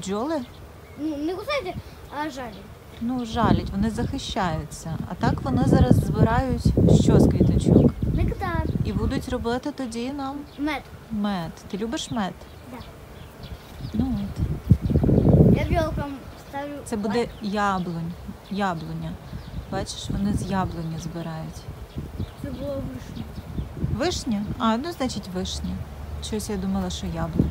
бджоли? Ну, не кусайте, а жалять. Ну, жалять, вони захищаються. А так вони зараз збирають що з квіточок? Нектар. І будуть робити тоді нам Мед. мед. Ти любиш мед? Да. Ну от. Я бджолкам ставлю. Це буде яблуня. Бачиш, вони з яблуні збирають. Це було вишня. Вишня? А, ну значить вишня. Щось я думала, що яблуня.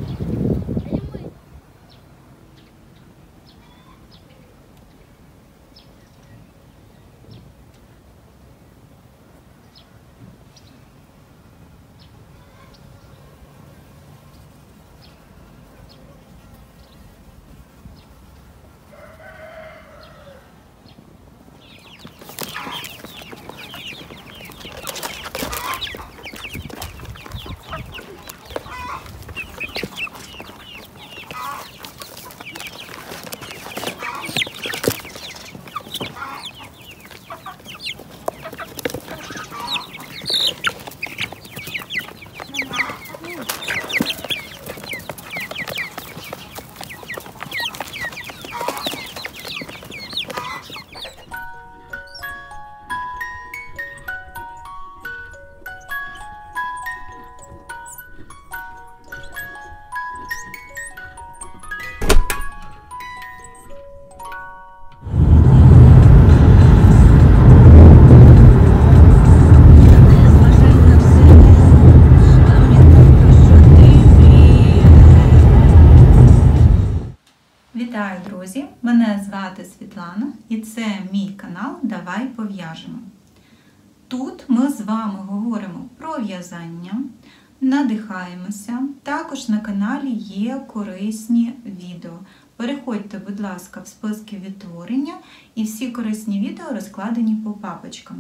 Вітаю, друзі! Мене звати Світлана і це мій канал «Давай пов'яжемо». Тут ми з вами говоримо про в'язання, надихаємося. Також на каналі є корисні відео. Переходьте, будь ласка, в списки відтворення і всі корисні відео розкладені по папочкам.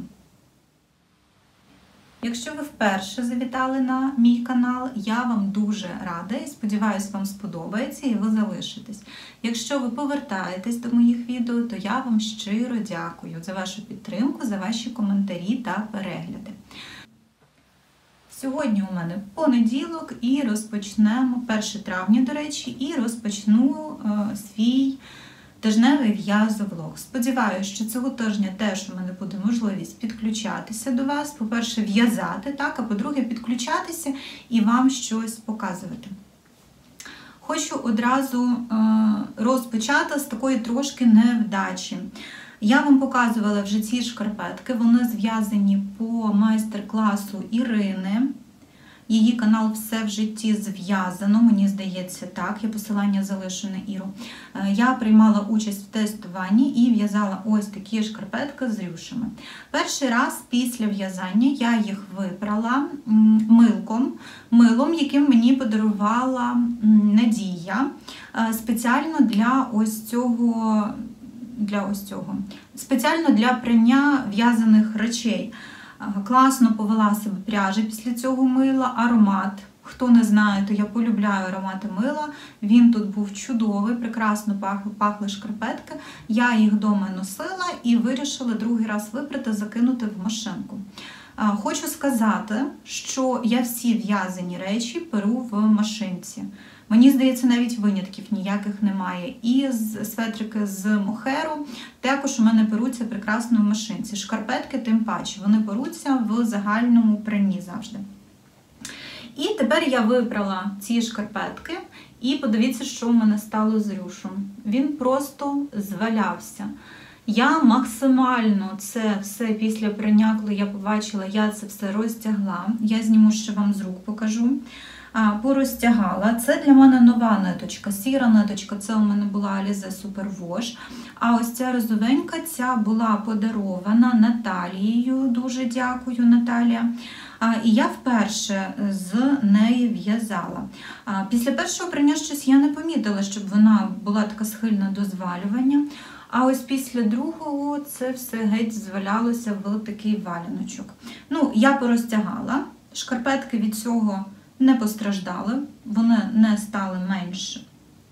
Якщо ви вперше завітали на мій канал, я вам дуже рада і сподіваюся, вам сподобається і ви залишитесь. Якщо ви повертаєтесь до моїх відео, то я вам щиро дякую за вашу підтримку, за ваші коментарі та перегляди. Сьогодні у мене понеділок і розпочнемо, 1 травня, до речі, і розпочну свій тижневий в'язовлог. Сподіваюся, що цього тижня теж у мене буде можливість підключатися до вас. По-перше, в'язати, так, а по-друге, підключатися і вам щось показувати. Хочу одразу розпочати з такої трошки невдачі. Я вам показувала вже ці шкарпетки, вони зв'язані по майстер-класу Ірини. Її канал «Все в житті зв'язано», мені здається так, я посилання залишу на Іру. Я приймала участь в тестуванні і в'язала ось такі шкарпетки з рюшами. Перший раз після в'язання я їх випрала милом, яким мені подарувала Надія, спеціально для ось цього, спеціально для прання в'язаних речей. Класно повела себе пряжа після цього мила, аромат. Хто не знає, то я полюбляю аромати мила. Він тут був чудовий, прекрасно пахли шкарпетки. Я їх вдома носила і вирішила другий раз випрати, закинути в машинку. Хочу сказати, що я всі в'язані речі перу в машинці. Мені здається, навіть винятків ніяких немає. І светрики з мохеру також у мене перуться прекрасно в машинці. Шкарпетки тим паче, вони перуться в загальному пранні завжди. І тепер я вибрала ці шкарпетки і подивіться, що в мене стало з рюшем. Він просто звалявся. Я максимально це все після прання, коли я побачила, я це все розтягла. Я зніму, ще вам з рук покажу. Порозтягала. Це для мене нова ниточка, сіра ниточка, це у мене була Alize Super Wash. А ось ця розовенька, ця була подарована Наталією, дуже дякую, Наталія. І я вперше з неї в'язала. Після першого прання щось я не помітила, щоб вона була така схильна до звалювання. А ось після другого це все геть звалялося в такий валяночок. Ну, я порозтягала, шкарпетки від цього не постраждали, вони не стали менш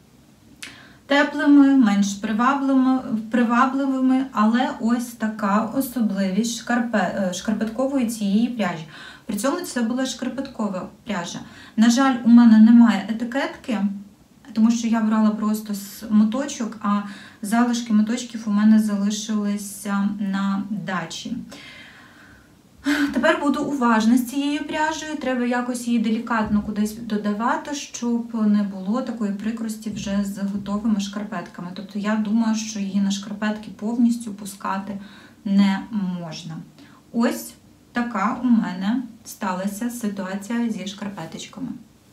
теплими, менш привабливими, але ось така особливість шкарпеткової цієї пряжі. При цьому це була шкарпеткова пряжа. На жаль, у мене немає етикетки. тому що я брала просто моточок, а залишки моточків у мене залишилися на дачі. Тепер буду уважна з цією пряжею, треба якось її делікатно кудись додавати, щоб не було такої прикрості вже з готовими шкарпетками. Тобто я думаю, що її на шкарпетки повністю пускати не можна. Ось така у мене сталася ситуація зі шкарпеточками.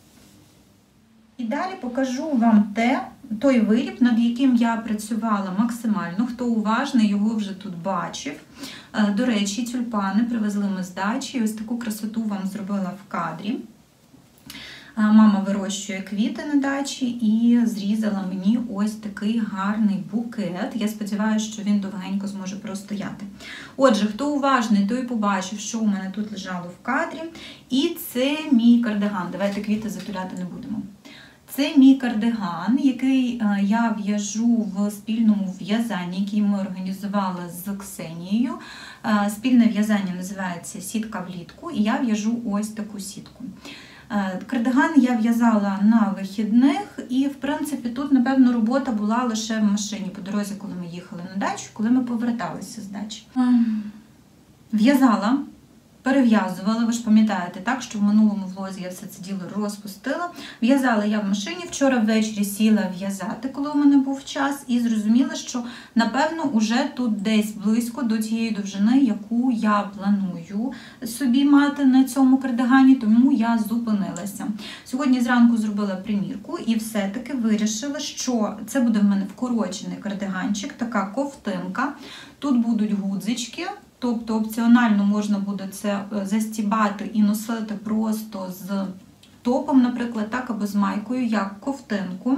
І далі покажу вам той виріб, над яким я працювала максимально. Хто уважний, його вже тут бачив. До речі, тюльпани привезли ми з дачі. Ось таку красоту вам зробила в кадрі. Мама вирощує квіти на дачі і зрізала мені ось такий гарний букет. Я сподіваюся, що він довгенько зможе простояти. Отже, хто уважний, той побачив, що у мене тут лежало в кадрі. І це мій кардиган. Давайте квіти затуляти не будемо. Це мій кардиган, який я в'яжу в спільному в'язанні, який ми організували з Ксенією. Спільне в'язання називається «Сітка влітку», і я в'яжу ось таку сітку. Кардиган я в'язала на вихідних, і, в принципі, тут, напевно, робота була лише в машині по дорозі, коли ми їхали на дачу, коли ми поверталися з дачі. В'язала, перев'язувала, ви ж пам'ятаєте, так, що в минулому влозі я все це діло розпустила. В'язала я в машині, вчора ввечері сіла в'язати, коли у мене був час, і зрозуміла, що, напевно, уже тут десь близько до тієї довжини, яку я планую собі мати на цьому кардигані, тому я зупинилася. Сьогодні зранку зробила примірку і все-таки вирішила, що це буде в мене вкорочений кардиганчик, така ковтинка, тут будуть гудзички. Тобто опціонально можна буде це застібати і носити просто з топом, наприклад, так, або з майкою, як ковтинку.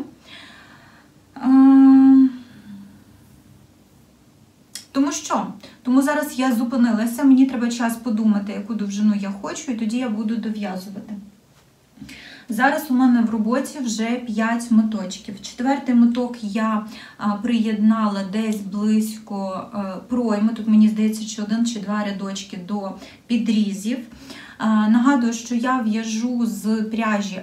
Тому зараз я зупинилася, мені треба час подумати, яку довжину я хочу, і тоді я буду дов'язувати. Зараз у мене в роботі вже 5 моточків. 4-й моток я приєднала десь близько пройми. Тут, мені здається, що 1 чи 2 рядочки до підрізів. Нагадую, що я в'яжу з пряжі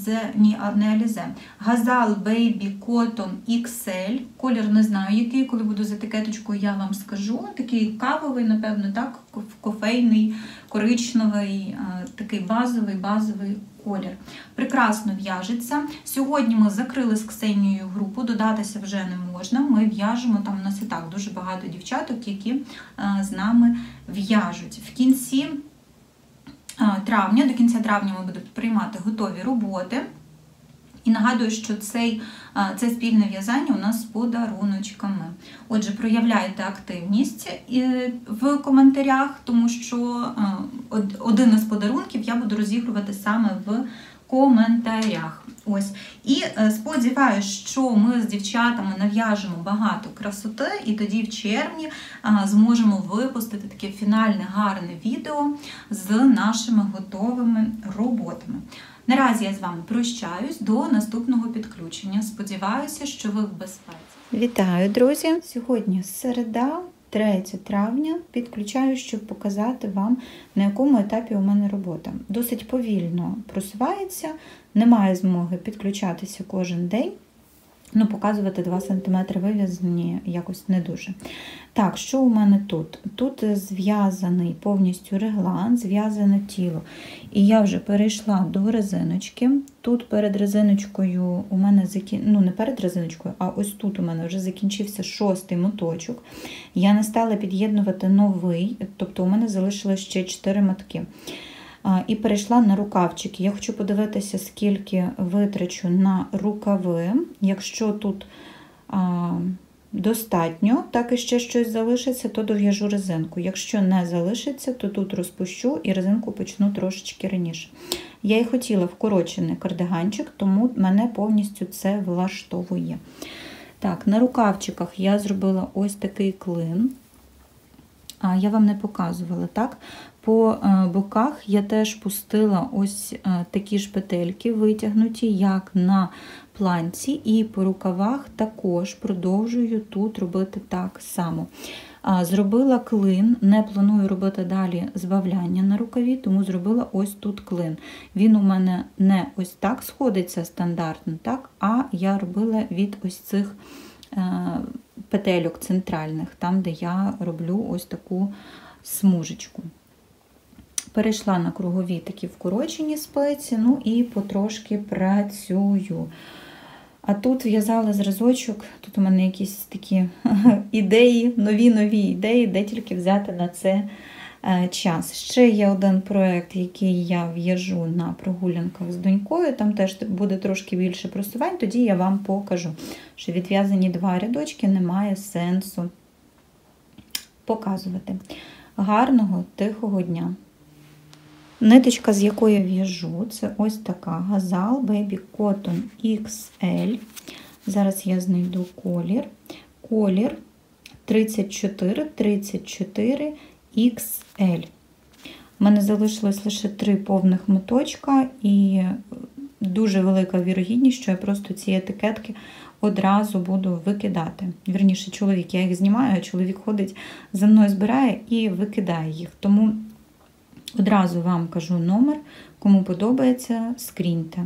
Gazal Baby Cotton XL. Колір не знаю який, коли буду з етикеточкою, я вам скажу. Такий кавовий, напевно, так, кофейний, коричневий, такий базовий колір. Прекрасно в'яжеться. Сьогодні ми закрили з Ксенією групу, додатися вже не можна. Ми в'яжемо, там у нас і так дуже багато дівчаток, які з нами в'яжуть. В кінці травня, до кінця травня ми будемо приймати готові роботи. І нагадую, що це спільне в'язання у нас з подаруночками. Отже, проявляйте активність в коментарях, тому що один із подарунків я буду розігрувати саме в коментарях. Ось. І сподіваюся, що ми з дівчатами нав'яжемо багато красоти, і тоді в червні зможемо випустити таке фінальне гарне відео з нашими готовими роботами. Наразі я з вами прощаюсь до наступного підключення. Сподіваюся, що ви в безпеці. Вітаю, друзі! Сьогодні середа, 3 травня. Підключаю, щоб показати вам, на якому етапі у мене робота. Досить повільно просувається, немає змоги підключатися кожен день. Показувати 2 см вив'язані якось не дуже. Так, що у мене тут? Тут зв'язаний повністю реглан, зв'язане тіло. І я вже перейшла до резиночки. Тут перед резиночкою у мене не перед резиночкою, а ось тут у мене вже закінчився 6-й моточок. Я не стала під'єднувати новий, тобто у мене залишилось ще 4 мотки. І перейшла на рукавчики. Я хочу подивитися, скільки витрачу на рукави. Якщо тут достатньо, так і ще щось залишиться, то дов'яжу резинку. Якщо не залишиться, то тут розпущу і резинку почну трошечки раніше. Я і хотіла вкорочений кардиганчик, тому мене повністю це влаштовує. Так, на рукавчиках я зробила ось такий клин. я вам не показувала, так? По боках я теж пустила ось такі ж петельки витягнуті, як на планці, і по рукавах також продовжую тут робити так само. Зробила клин, не планую робити далі збавляння на рукаві, тому зробила ось тут клин. Він у мене не ось так сходиться стандартно, так? А я робила від ось цих петельок центральних, там, де я роблю ось таку смужечку. Перейшла на кругові такі вкорочені спиці, ну і потрошки працюю. А тут в'язала зразочок, тут у мене якісь такі ідеї, нові ідеї, де тільки взяти на це час. Ще є один проєкт, який я в'яжу на прогулянках з донькою, там теж буде трошки більше просувань, тоді я вам покажу, що відв'язані 2 рядочки немає сенсу показувати. Гарного, тихого дня! Ниточка, з якої я в'яжу, це ось така Gazal Baby Cotton XL. Зараз я знайду колір. Колір 34 XL. У мене залишилось лише 3 повних моточка і дуже велика вірогідність, що я просто ці етикетки одразу буду викидати. Вірніше, чоловік, я їх знімаю, а чоловік ходить за мною, збирає і викидає їх. Тому одразу вам кажу номер, кому подобається, скріньте.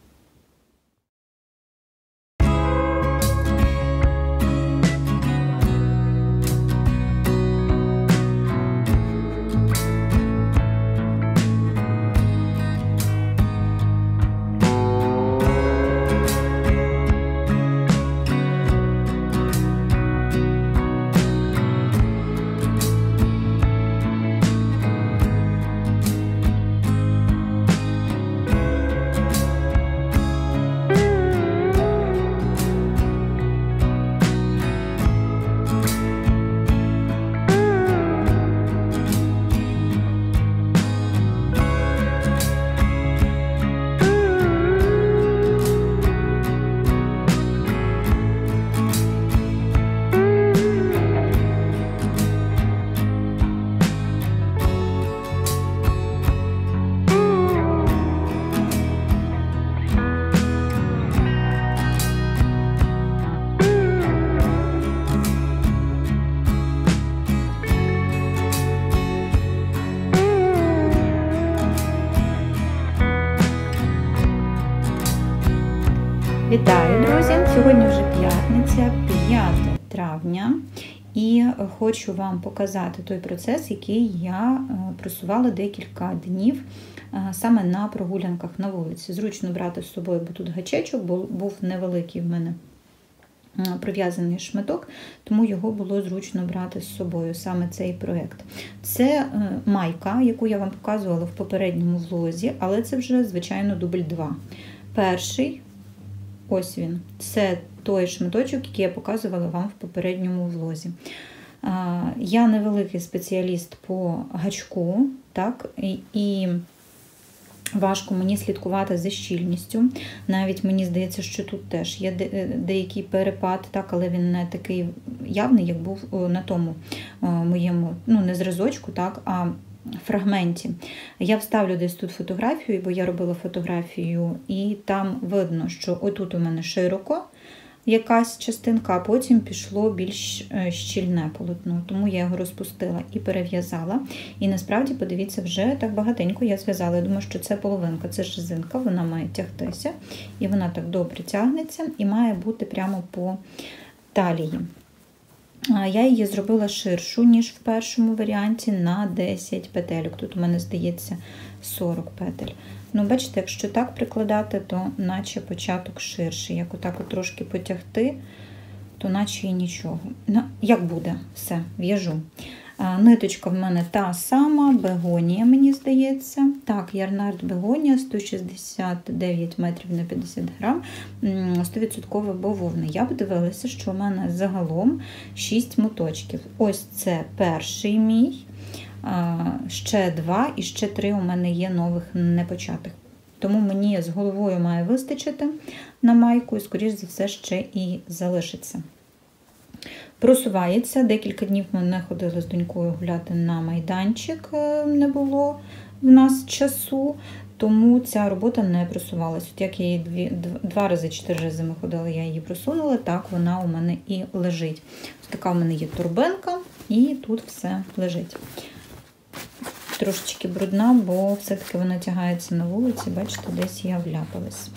Вітаю, друзі! Сьогодні вже п'ятниця, 5 травня, і хочу вам показати той процес, який я просувала декілька днів саме на прогулянках на вулиці. Зручно брати з собою, бо тут гачечок, був невеликий в мене пров'язаний шматок, тому його було зручно брати з собою, саме цей проєкт. Це майка, яку я вам показувала в попередньому влозі, але це вже, звичайно, дубль 2. Перший, ось він, це той шматочок, який я показувала вам в попередньому влозі. Я невеликий спеціаліст по гачку, так, і важко мені слідкувати за щільністю. Навіть мені здається, що тут теж є деякий перепад, так, але він не такий явний, як був на тому моєму, не зразочку, так, а фрагменті. Я вставлю десь тут фотографію, бо я робила фотографію, і там видно, що отут у мене широко якась частинка, а потім пішло більш щільне полотно. Тому я його розпустила і перев'язала. І насправді, подивіться, вже так багатенько я зв'язала. Я думаю, що це половинка, це ж резинка, вона має тягтися. І вона так добре тягнеться і має бути прямо по талії. Я її зробила ширшу, ніж в першому варіанті, на 10 петельок. Тут у мене, здається, 40 петель. Бачите, якщо так прикладати, то наче початок ширший. Як отак от трошки потягти, то наче і нічого. Як буде? Все, в'яжу. Ниточка в мене та сама, бегонія, мені здається. Так, Ярнард бегонія, 169 метрів на 50 грам, 100% бавовна. Я подивилася, що у мене загалом 6 моточків. Ось це перший мій, ще 2 і ще 3 у мене є нових непочатих. Тому мені з головою має вистачити на майку і, скоріш за все, ще і залишиться. Просувається. Декілька днів ми не ходили з донькою гуляти на майданчик, не було в нас часу, тому ця робота не просувалася. От як я її 2 рази, 4 рази ми ходили, я її просунула, так вона у мене і лежить. Ось така у мене є торбинка, і тут все лежить. Трошечки брудна, бо все-таки вона тягається на вулиці, бачите, десь я вляпалась.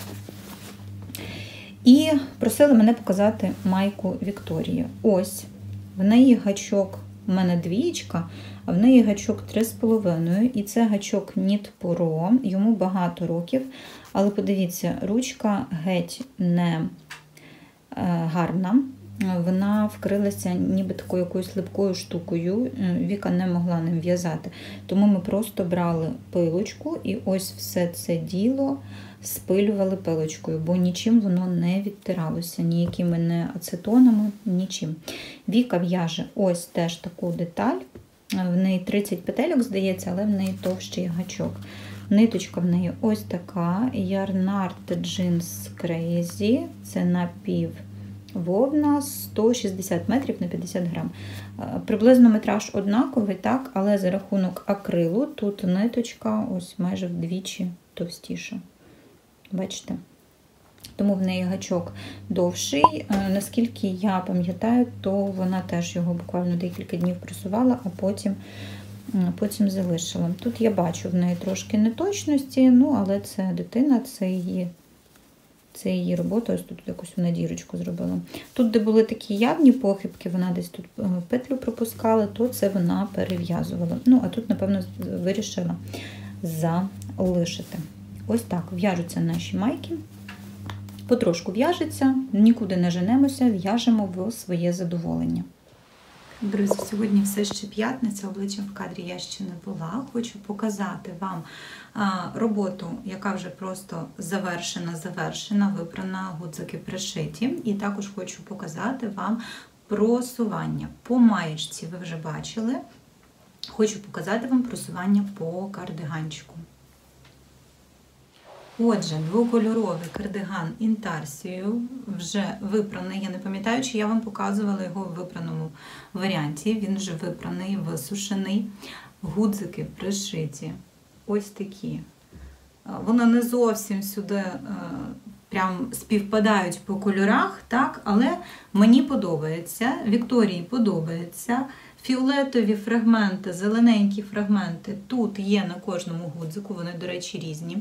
І просили мене показати майку Вікторії. Ось, в неї гачок, в мене 2, а в неї гачок 3,5. І це гачок Knit Pro, йому багато років. Але подивіться, ручка геть не гарна. Вона вкрилася ніби такою якоюсь липкою штукою. Віка не могла ним в'язати. Тому ми просто брали пилочку і ось все це діло спилювали пилочкою, бо нічим воно не відтиралося, ніякими не ацетонами, нічим. Віка в'яже ось теж таку деталь. В неї 30 петельок, здається, але в неї товщий гачок. Ниточка в неї ось така. Yarn Art Jeans Crazy. Це напів вовна, 160 метрів на 50 грам. Приблизно метраж однаковий, так, але за рахунок акрилу тут ниточка ось майже вдвічі товстіша. Бачите? Тому в неї гачок довший. Наскільки я пам'ятаю, то вона теж його буквально декілька днів просувала, а потім залишила. Тут я бачу в неї трошки неточності, ну, але це дитина, це її робота. Ось тут якусь вона дірочку зробила. Тут, де були такі явні похибки, вона десь тут петлю пропускала, то це вона перев'язувала. Ну, а тут, напевно, вирішила залишити. Ось так в'яжуться наші майки. Потрошку в'яжеться, нікуди не женемося, в'яжемо в своє задоволення. Друзі, сьогодні все ще п'ятниця, обличчям в кадрі я ще не була. Хочу показати вам роботу, яка вже просто завершена, випрана, гудзики пришиті. І також хочу показати вам просування. По маєчці ви вже бачили. Хочу показати вам просування по кардиганчику. Отже, двокольоровий кардиган інтарсією вже випраний. Я не пам'ятаю, чи я вам показувала його в випраному варіанті. Він вже випраний, висушений. Гудзики пришиті. Ось такі. Вони не зовсім сюди прям співпадають по кольорах, так? Але мені подобається, Вікторії подобається. Фіолетові фрагменти, зелененькі фрагменти тут є на кожному гудзику, вони, до речі, різні.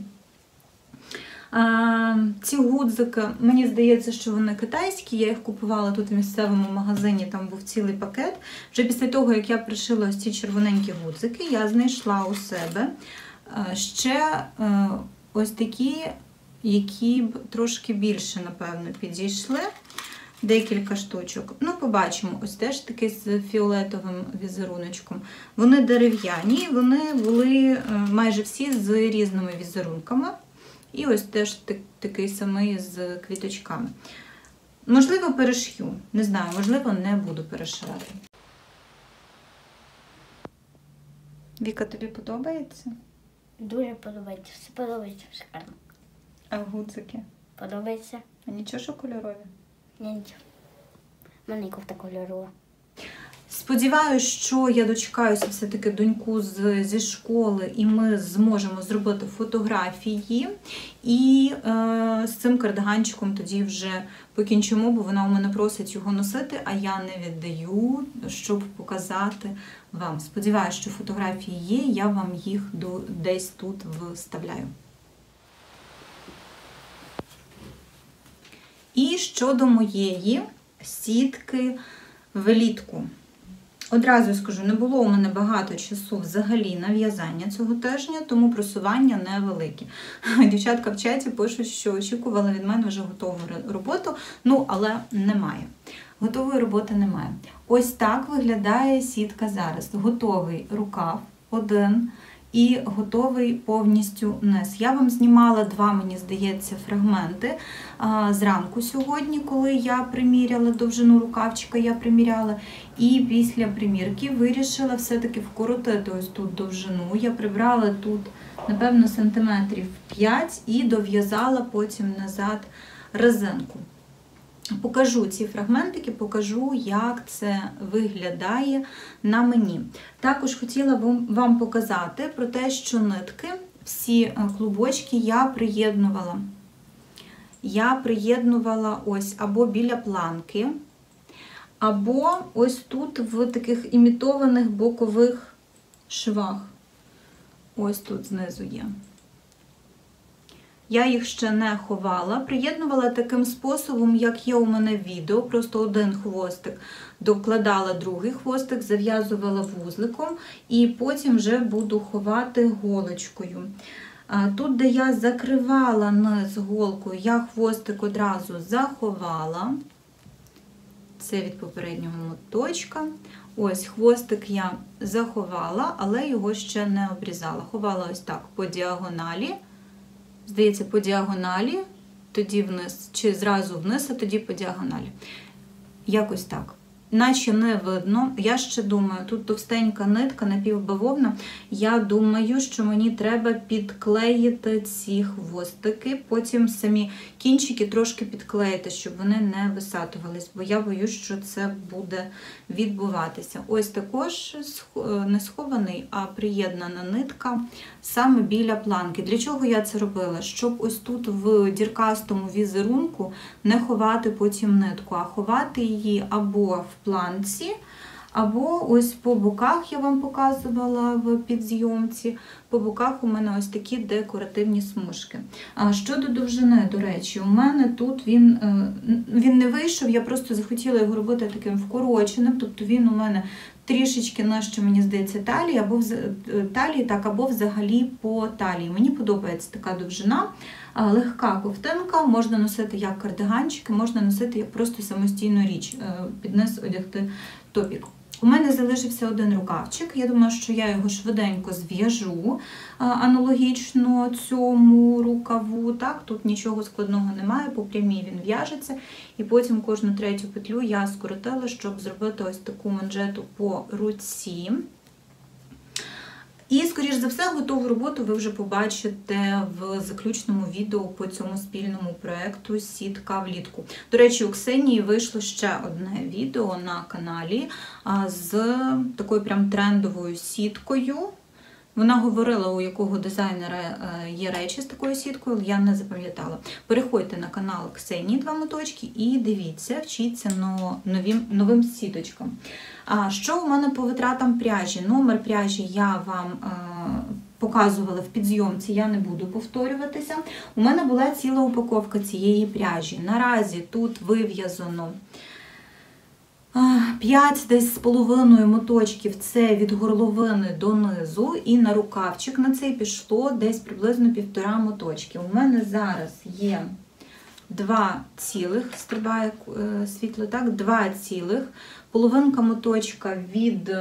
Ці гудзики, мені здається, що вони китайські, я їх купувала тут в місцевому магазині, там був цілий пакет. Вже після того, як я пришила ось ці червоненькі гудзики, я знайшла у себе ще ось такі, які б трошки більше, напевно, підійшли. Декілька штучок. Ну, побачимо, ось теж таки з фіолетовим візеруночком. Вони дерев'яні, вони були майже всі з різними візерунками. І ось теж такий самий з квіточками. Можливо, перешью. Не знаю, можливо, не буду перешивати. Віка, тобі подобається? Дуже подобається. Все подобається, шикарно. А гудзики? Подобається. А нічого, що кольорові? Ні, нічого. У мене кофта кольорова. Сподіваюсь, що я дочекаюся все-таки доньку зі школи, і ми зможемо зробити фотографії. І з цим кардиганчиком тоді вже покінчимо, бо вона у мене просить його носити, а я не віддаю, щоб показати вам. Сподіваюсь, що фотографії є, я вам їх десь тут вставляю. І щодо моєї сітки влітку. Одразу скажу, не було у мене багато часу взагалі на в'язання цього тижня, тому просування невелике. Дівчатка в чаті пишуть, що очікували від мене вже готову роботу, ну, але немає. Готової роботи немає. Ось так виглядає сітка зараз. Готовий рукав один і готовий повністю низ. Я вам знімала 2, мені здається, фрагменти зранку сьогодні, коли я приміряла довжину рукавчика, і після примірки вирішила все-таки вкоротити ось тут довжину. Я прибрала тут, напевно, сантиметрів 5 і дов'язала потім назад резинку. покажу ці фрагментики, покажу, як це виглядає на мені. Також хотіла вам показати про те, що нитки, всі клубочки я приєднувала ось або біля планки, або ось тут в таких імітованих бокових швах. Ось тут знизу є. Я їх ще не ховала, приєднувала таким способом, як є у мене в відео, просто один хвостик, докладала другий хвостик, зав'язувала вузликом і потім вже буду ховати голочкою. Тут, де я закривала низ голкою, я хвостик одразу заховала. Це від попереднього моточка. Ось хвостик я заховала, але його ще не обрізала. Ховала ось так по діагоналі. Здається, по діагоналі, тоді вниз, чи зразу вниз, а тоді по діагоналі. Якось так. Наче не видно. Я ще думаю, тут товстенька нитка, напівбавовна. Я думаю, що мені треба підклеїти ці хвостики, потім самі кінчики трошки підклеїти, щоб вони не висатувались, бо я боюсь, що це буде відбуватися. Ось також не схований, а приєднана нитка саме біля планки. Для чого я це робила? Щоб ось тут в діркастому візерунку не ховати потім нитку, а ховати її або в планці, або ось по боках, я вам показувала в підзйомці, по боках у мене ось такі декоративні смужки. Щодо довжини, до речі, у мене тут він не вийшов, я просто захотіла його робити таким вкороченим, тобто він у мене трішечки нижче, мені здається, талії, або взагалі по талії. Мені подобається така довжина, легка ковтинка, можна носити як кардиганчики, можна носити як просто самостійну річ, під низ одягти топік. У мене залишився один рукавчик, я думаю, що я його швиденько зв'яжу, аналогічно цьому рукаву, так, тут нічого складного немає, по прямій він в'яжеться, і потім кожну третю петлю я скоротила, щоб зробити ось таку манжету по руці. І, скоріш за все, готову роботу ви вже побачите в заключному відео по цьому спільному проєкту «Сітка влітку». До речі, у Ксенії вийшло ще одне відео на каналі з такою прям трендовою сіткою. Вона говорила, у якого дизайнера є речі з такою сіткою, але я не запам'ятала. Переходьте на канал Ксенії 2 моточки і дивіться, вчіться новим сіточкам. Що у мене по витратам пряжі? Номер пряжі я вам показувала в підзйомці, я не буду повторюватися. У мене була ціла упаковка цієї пряжі. Наразі тут вив'язано 5 десь з половиною моточків, це від горловини до низу, і на рукавчик на цей пішло десь приблизно 1,5 моточки. У мене зараз є 2 цілих, стрибає світло, так, 2 цілих, половинка моточка від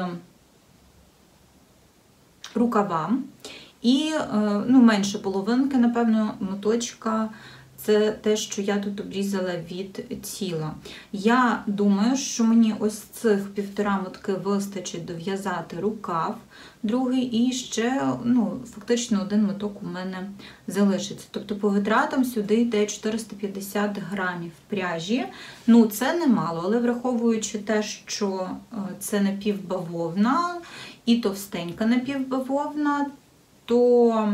рукава і менше половинки, напевно, моточка. Це те, що я тут обрізала від тіла. Я думаю, що мені ось цих 1,5 мотки вистачить дов'язати рукав, другий, і ще, фактично, 1 моток у мене залишиться. Тобто по витратам сюди йде 450 грамів пряжі. Це немало, але враховуючи те, що це напівбавовна і товстенька напівбавовна, то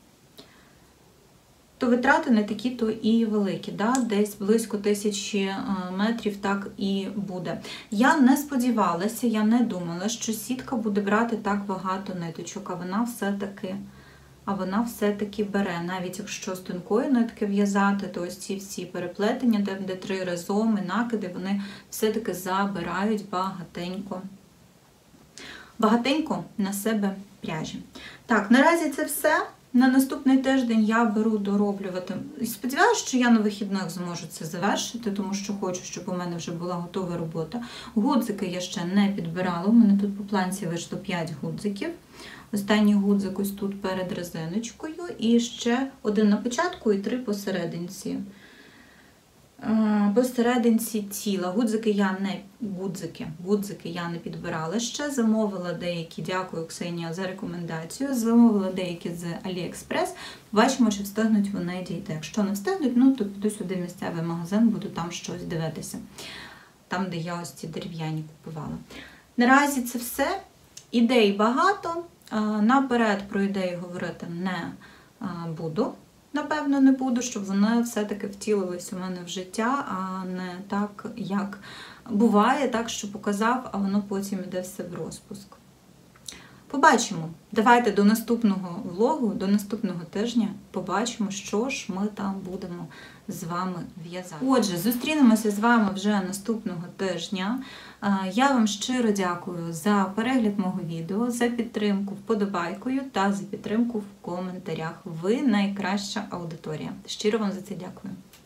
витрати не такі-то і великі, десь близько 1000 метрів так і буде. Я не сподівалася, я не думала, що сітка буде брати так багато ниточок, а вона все-таки бере. Навіть якщо з тонкої нитки в'язати, то ось ці всі переплетення, де 3 разом і накиди, вони все-таки забирають багатенько на себе пряжі. Так, наразі це все. На наступний тиждень я беру дороблювати. Сподіваюся, що я на вихідних зможу це завершити, тому що хочу, щоб у мене вже була готова робота. Гудзики я ще не підбирала. У мене тут по планці вийшло 5 гудзиків. Останній гудзик ось тут перед резиночкою. І ще 1 на початку і 3 посерединці. Посерединці тіла. Гудзики я не підбирала ще. Замовила деякі, дякую, Ксенія, за рекомендацію. Замовила деякі з AliExpress. Бачимо, чи встигнуть вони дійти. Якщо не встигнуть, то піду сюди в місцевий магазин, буду там щось дивитися. Там, де я ось ці дерев'яні купувала. Наразі це все. Ідей багато. Наперед про ідеї говорити не буду. Напевно, не буду, щоб вони все-таки втілились у мене в життя, а не так, як буває, так, що показав, а воно потім йде все в розпуск. Побачимо. Давайте до наступного влогу, до наступного тижня побачимо, що ж ми там будемо з вами в'язати. Отже, зустрінемося з вами вже наступного тижня. Я вам щиро дякую за перегляд мого відео, за підтримку вподобайкою та за підтримку в коментарях. Ви найкраща аудиторія. Щиро вам за це дякую.